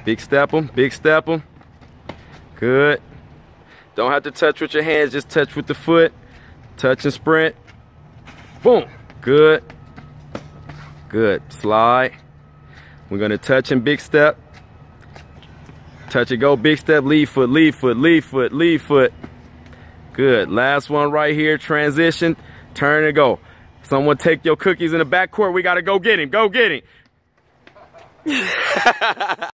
Big step them, big step them. Good. Don't have to touch with your hands, just touch with the foot. Touch and sprint. Boom. Good. Good. Slide. We're gonna touch and big step. Touch and go, big step, lead foot, lead foot, lead foot, lead foot. Good. Last one right here, transition, turn and go. Someone take your cookies in the back court. We gotta go get him. Go get him.